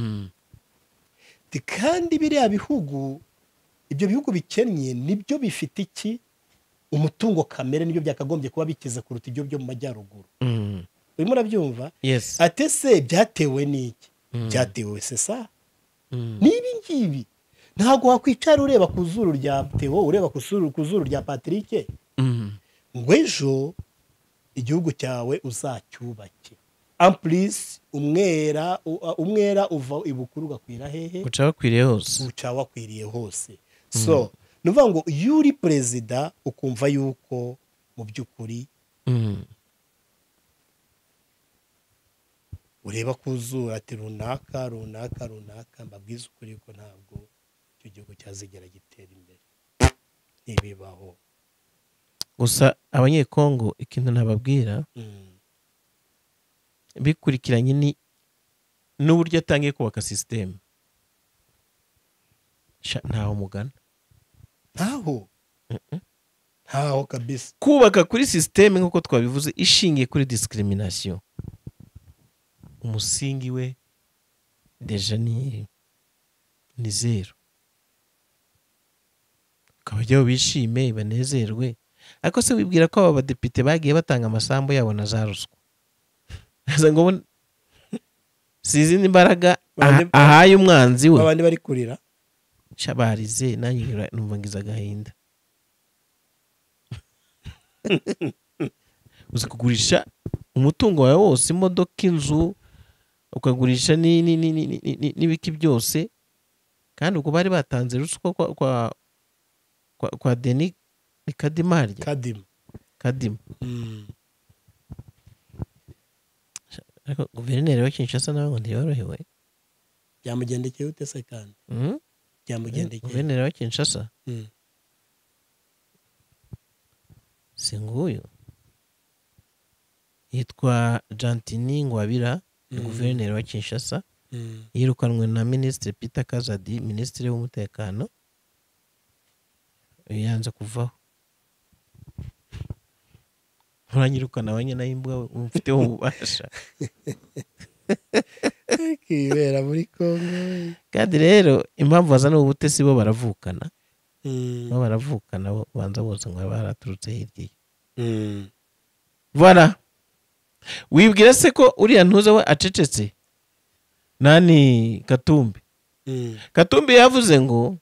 kandi biriya bihugu ibyo bihugu bikennye nibyo bifite iki umutungo kamere nibyo byakagombye kuba bikize kuruta ibyo byo mu majyaruguru urimo urabyumva atese byatewe n'iki byatewe sesa nibi ngibi ntago wakwicara ureba ku zuru rya Theo ureba ku zuru rya Patrick ngo ejo igihugu cyawe uzacyubake amplis umwera uva ibukuru gakwira hehe uca wakwiriye hose so nuvuga ngo yuri president ukumva yuko mu by'ukuri ureba kuzura ati runaka mbabwiza ukuri ko ntabwo icyo gihugu cyazigera gitera imbere ntibibaho gusa abanyekongo ikintu nababwira bikurikiranye n'uburyo atangiye kubaka sisiteme ntaho mugana ntaho kabisa kubaka kuri sisiteme nk'uko twabivuze ishingiye kuri discrimination umusingi we deja ni zero ukabajyaho bishime banezerwe ariko se wibwira ko aba badepite bagiye batanga amasambu yabo na za ruswa ngo si izindi mbaraga ahaye umwanzi we abandi bari kurira shabarize nanjye numva ngize agahinda uzi kugurisha umutungo wawe wose imodoka inzu ukagurisha n'ibiki byose kandi ubwo bari batanze ruswa kwa Denis Kadimarya Kadima ariko guverineri wa Kinshasa nawe ngo ntiyorohewe byamugendekeye ute se kandi byamugendekeye guverineri wa Kinshasa singuyu yitwa Jantini Ngwabira guverineri wa Kinshasa yirukanwe na Minisitiri Peter Kazadi Minisitiri w'umutekano yanze kuvaho uranyirukana abanyana y'imbwa umfiteho ububasha kibera muri Kongo kandi rero impamvu bazana ubutesi bo baravukana bo baravukana banza bose ngo baraturutse hirya voilà wibwira se ko uriya ntuza we acecetse nani Katumbi yavuze ngo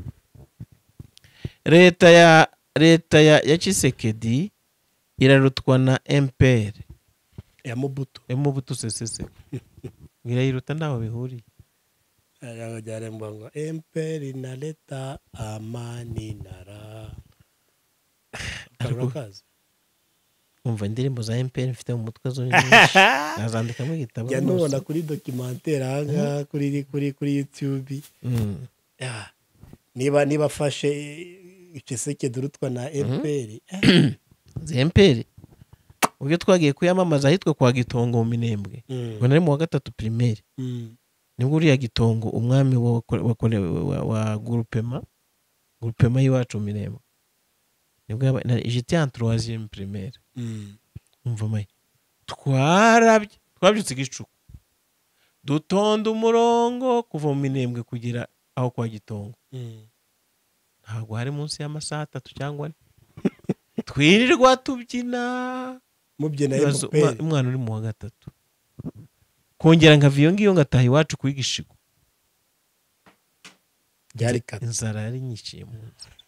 leta ya Tshisekedi irarutwa na MPR ya Mobutu sese ngirayiruta ndaho bihuriye araho byaremba ngo MPR na leta amani nara kazi umva indirimbo za MPR mfite mu mutwe zo nazandikamo igitabo ya nubona kuri documentaire hanga kuri YouTube niba fashe Tshisekedi urutwa na MPR MPR ubwo twagiye kuyamamaza ahitwa kwa Gitongo mu Minembwe ngo nari mu wa 3 primaire nibwo uriya Gitongo umwami wa groupement y'iwacu mu Minembwe nibwo j'étais en 3e primaire umva mai twabyutse igicuku dutonda umurongo kuva mu Minembwe kugira aho kwa Gitongo ntabwo hari munsi y'amasaha 3 cyangwa twirirwa tubyina umwana uri mu wa 3 kongera nka viyo ngiyo ngataha iwacu kwigishigo byari kata inzara yari nyiciye mu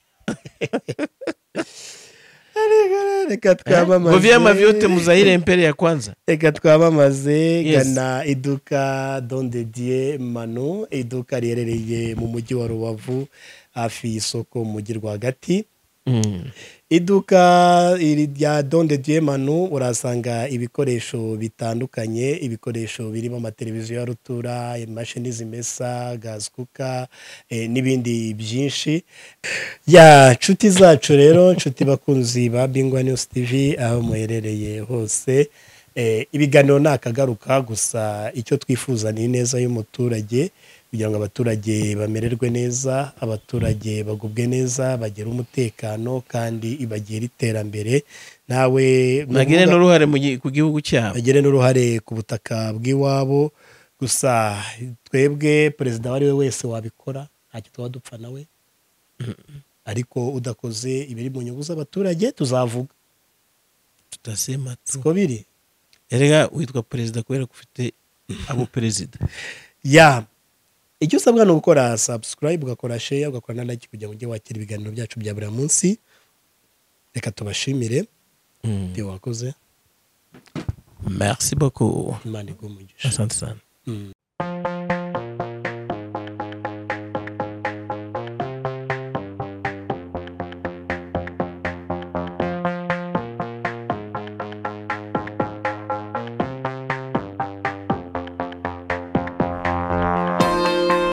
reka twamamaze Govia mavyote muzahire mpere ya kwanza reka twamamaze gana iduka Don de Dieu Manu iduka riherereye mu mujyi wa Rubavu hafi y'isoko mu mujyi rwagati iduka rya Don de Dieu Manu urasanga ibikoresho bitandukanye ibikoresho birimo amateleviziyo ya rutura imashini zimesa gas cooker n'ibindi byinshi ya nshuti zacu rero nshuti bakunzi ba Bingwa News TV aho muherereye hose ibiganiro nakagaruka gusa icyo twifuza ni neza y'umuturage kugira ngo abaturage bamererwe neza abaturage bagubwe neza bagire umutekano kandi ibagire iterambere nawe bagire n'uruhare ku gihugu cyabo bagire n'uruhare ku butaka bw'iwabo gusa twebwe perezida wari we wese wabikora ntacyo twaba dupfa nawe ariko udakoze ibiri mu nyungu z'abaturage tuzavuga tutasema siko biri erega witwa perezida kubera kufite abo perezida ya icyo usabwa no gukora subscribe ugakora share ugakora na like kugira ngo ujye wakira ibiganiro byacu bya buri munsi reka tubashimire byo wakoze merci beaucoup imana igumugisha asante sana